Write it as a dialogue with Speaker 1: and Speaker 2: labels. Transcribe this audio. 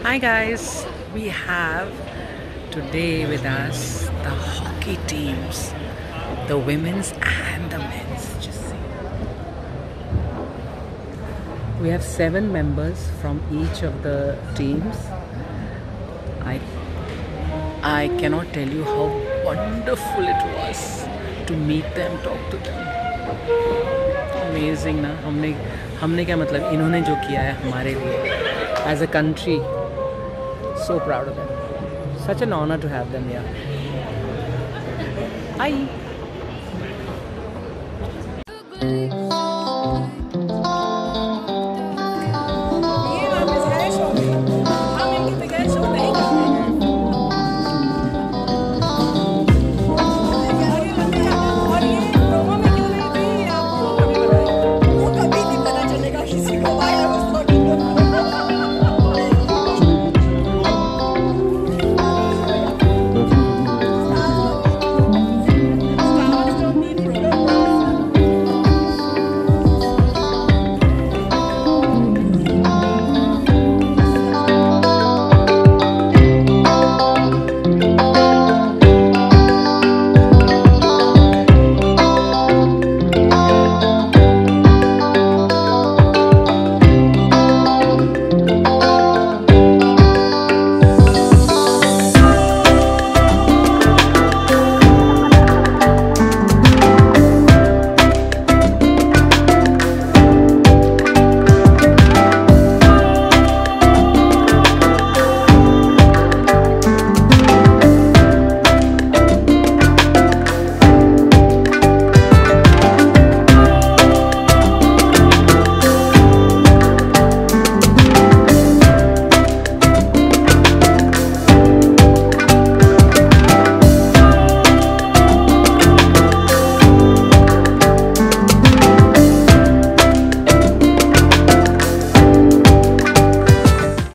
Speaker 1: Hi guys, we have today with us the hockey teams, the women's and the men's. Just see. We have 7 members from each of the teams. I I cannot tell you how wonderful it was to meet them, talk to them. Amazing ना हमने क्या मतलब इन्होंने जो किया है हमारे लिए as a country. So proud of them. Such an honor to have them here. Hi.